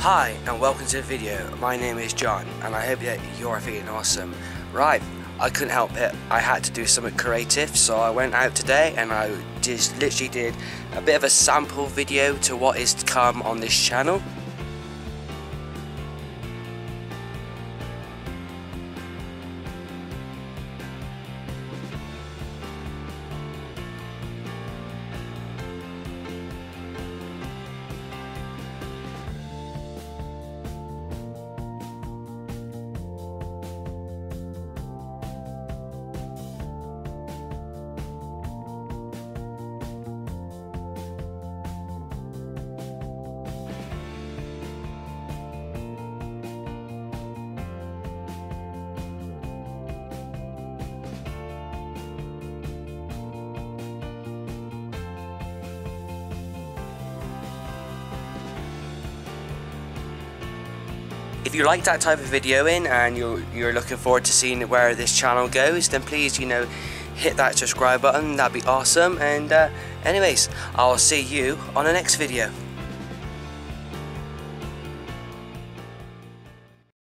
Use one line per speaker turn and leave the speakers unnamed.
Hi and welcome to the video. My name is John and I hope that you're feeling awesome. Right, I couldn't help it. I had to do something creative, so I went out today and I just literally did a bit of a sample video to what is to come on this channel. If you like that type of videoing and you're looking forward to seeing where this channel goes, then please, hit that subscribe button. That'd be awesome. And anyways, I'll see you on the next video.